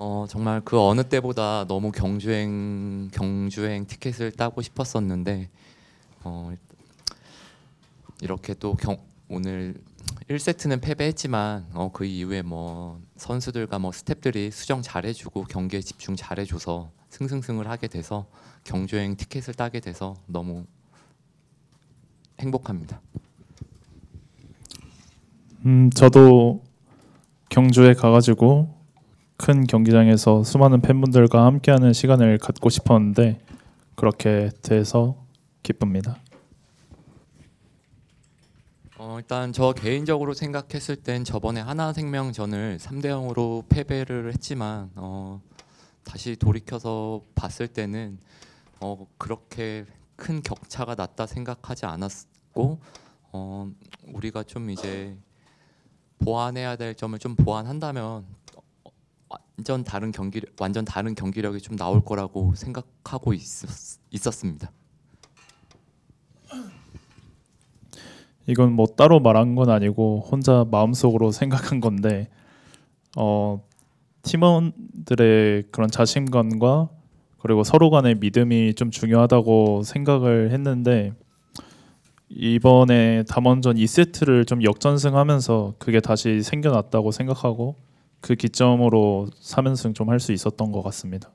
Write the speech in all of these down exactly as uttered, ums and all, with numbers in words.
어, 정말 그 어느 때보다 너무 경주행 경주행 티켓을 따고 싶었었는데 어, 이렇게 또 경, 오늘 일 세트는 패배했지만 어, 그 이후에 뭐 선수들과 뭐 스태프들이 수정 잘해주고 경기에 집중 잘해줘서 승승승을 하게 돼서 경주행 티켓을 따게 돼서 너무 행복합니다. 음, 저도 경주에 가가지고 큰 경기장에서 수많은 팬분들과 함께하는 시간을 갖고 싶었는데 그렇게 돼서 기쁩니다. 어, 일단 저 개인적으로 생각했을 땐 저번에 하나생명전을 삼 대 영으로 패배를 했지만 어, 다시 돌이켜서 봤을 때는 어, 그렇게 큰 격차가 났다 생각하지 않았고 어, 우리가 좀 이제 보완해야 될 점을 좀 보완한다면 완전 다른 경기 완전 다른 경기력이 좀 나올 거라고 생각하고 있었, 있었습니다. 이건 뭐 따로 말한 건 아니고 혼자 마음속으로 생각한 건데 어, 팀원들의 그런 자신감과 그리고 서로 간의 믿음이 좀 중요하다고 생각을 했는데 이번에 담원전 이 세트를 좀 역전승하면서 그게 다시 생겨났다고 생각하고 그 기점으로 삼 연승 좀 할 수 있었던 것 같습니다.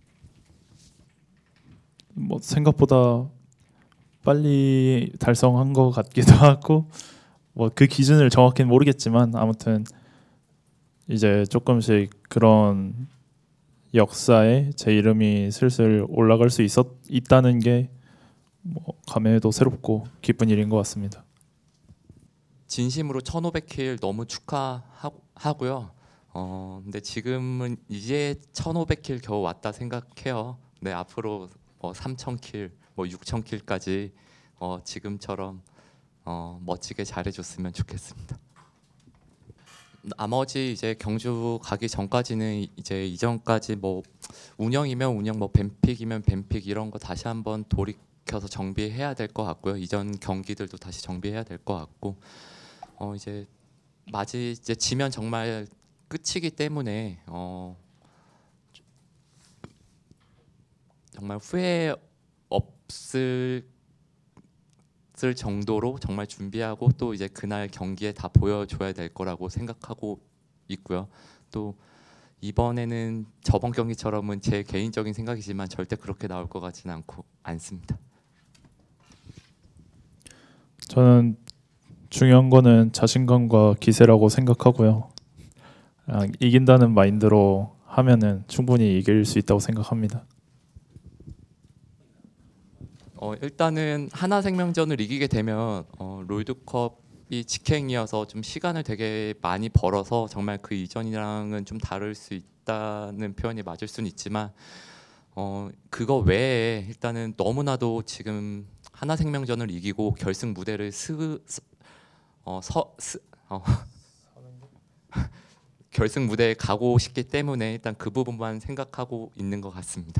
뭐 생각보다 빨리 달성한 것 같기도 하고 뭐 그 기준을 정확히는 모르겠지만 아무튼 이제 조금씩 그런 역사에 제 이름이 슬슬 올라갈 수 있었, 있다는 게 뭐 감회도 새롭고 기쁜 일인 것 같습니다. 진심으로 천오백 킬 너무 축하하고요. 어, 근데 지금은 이제 천오백 킬 겨우 왔다 생각해요. 네, 앞으로 뭐 삼천 킬, 뭐 육천 킬까지 어, 지금처럼 어, 멋지게 잘해줬으면 좋겠습니다. 나머지 이제 경주 가기 전까지는 이제 이전까지 뭐 운영이면 운영, 뭐 뱀픽이면 뱀픽 이런 거 다시 한번 돌이켜서 정비해야 될 것 같고요. 이전 경기들도 다시 정비해야 될 것 같고 어, 이제 마지 이제 지면 정말 끝이기 때문에 어, 정말 후회 없을 쓸 정도로 정말 준비하고 또 이제 그날 경기에 다 보여줘야 될 거라고 생각하고 있고요. 또 이번에는 저번 경기처럼은 제 개인적인 생각이지만 절대 그렇게 나올 것 같지는 않고 않습니다. 저는 중요한 거는 자신감과 기세라고 생각하고요. 그냥 이긴다는 마인드로 하면은 충분히 이길 수 있다고 생각합니다. 어, 일단은 하나생명전을 이기게 되면 어, 롤드컵이 직행이어서 좀 시간을 되게 많이 벌어서 정말 그 이전이랑은 좀 다를 수 있다는 표현이 맞을 수는 있지만 어, 그거 외에 일단은 너무나도 지금 하나생명전을 이기고 결승 무대를 스, 스, 어, 서, 스, 어, 결승 무대에 가고 싶기 때문에 일단 그 부분만 생각하고 있는 것 같습니다.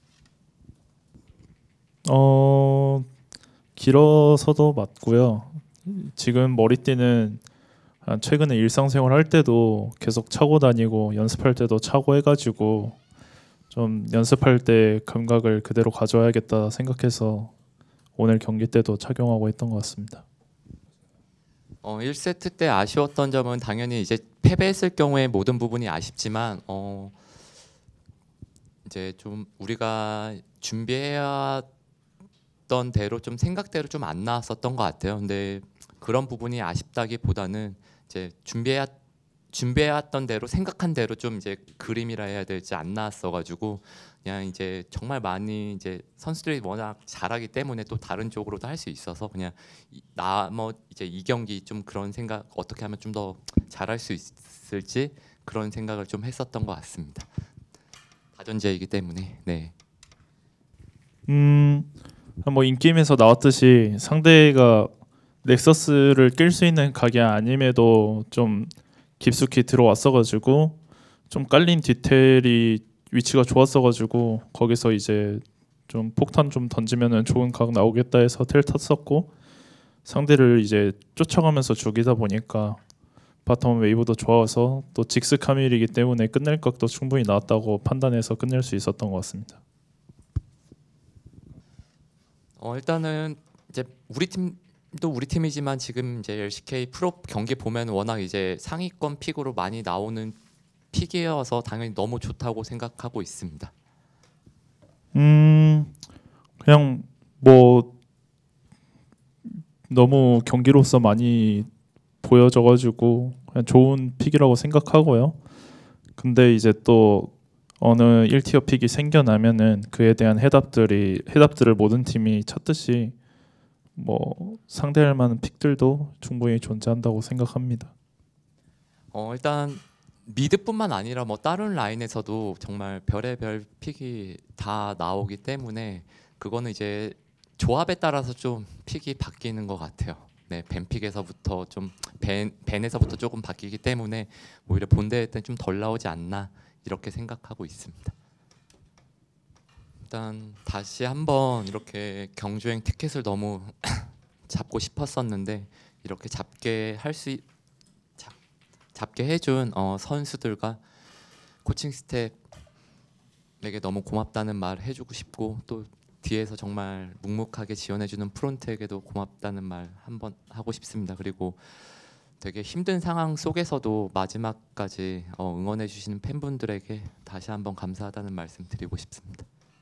어 길어서도 맞고요. 지금 머리띠는 최근에 일상생활 할 때도 계속 차고 다니고 연습할 때도 차고 해가지고 좀 연습할 때 감각을 그대로 가져와야겠다 생각해서 오늘 경기 때도 착용하고 했던 것 같습니다. 어, 일 세트 때 아쉬웠던 점은 당연히 이제 패배했을 경우에 모든 부분이 아쉽지만 어, 이제 좀 우리가 준비해야 던 대로 좀 생각대로 좀 안 나왔었던 것 같아요. 근데 그런 부분이 아쉽다기보다는 이제 준비해 준비해왔던 대로 생각한 대로 좀 이제 그림이라 해야 될지 안 나왔어가지고 그냥 이제 정말 많이 이제 선수들이 워낙 잘하기 때문에 또 다른 쪽으로도 할 수 있어서 그냥 나 뭐 이제 이 경기 좀 그런 생각 어떻게 하면 좀 더 잘할 수 있을지 그런 생각을 좀 했었던 것 같습니다. 다전제이기 때문에 네. 음. 뭐 인게임에서 나왔듯이 상대가 넥서스를 낄 수 있는 각이 아님에도 좀 깊숙이 들어왔어가지고 좀 깔린 디테일이 위치가 좋았어가지고 거기서 이제 좀 폭탄 좀 던지면은 좋은 각 나오겠다 해서 텔 탔었고 상대를 이제 쫓아가면서 죽이다 보니까 바텀 웨이브도 좋아서 또 직스 카밀이기 때문에 끝낼 각도 충분히 나왔다고 판단해서 끝낼 수 있었던 것 같습니다. 어, 일단은 이제 우리 팀도 우리 팀이지만 지금 이제 엘씨케이 프로 경기 보면 워낙 이제 상위권 픽으로 많이 나오는 픽이어서 당연히 너무 좋다고 생각하고 있습니다. 음 그냥 뭐 너무 경기로서 많이 보여져가지고 그냥 좋은 픽이라고 생각하고요. 근데 이제 또 어느 일 티어 픽이 생겨나면은 그에 대한 해답들이 해답들을 모든 팀이 찾듯이 뭐 상대할 만한 픽들도 충분히 존재한다고 생각합니다. 어, 일단 미드뿐만 아니라 뭐 다른 라인에서도 정말 별의별 픽이 다 나오기 때문에 그거는 이제 조합에 따라서 좀 픽이 바뀌는 것 같아요. 네, 벤픽에서부터 좀 벤, 벤에서부터 조금 바뀌기 때문에 오히려 본대회 때는 좀 덜 나오지 않나 이렇게 생각하고 있습니다. 일단 다시 한번 이렇게 경주행 티켓을 너무 잡고 싶었었는데 이렇게 잡게 할 수 잡게 해준 어, 선수들과 코칭 스태프에게 너무 고맙다는 말 해주고 싶고 또 뒤에서 정말 묵묵하게 지원해주는 프론트에게도 고맙다는 말 한번 하고 싶습니다. 그리고 되게 힘든 상황 속에서도 마지막까지 어, 응원해주시는 팬분들에게 다시 한번 감사하다는 말씀 드리고 싶습니다.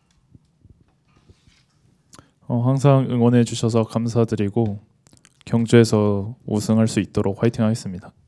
어, 항상 응원해 주셔서 감사드리고 경주에서 우승할 수 있도록 화이팅 하겠습니다.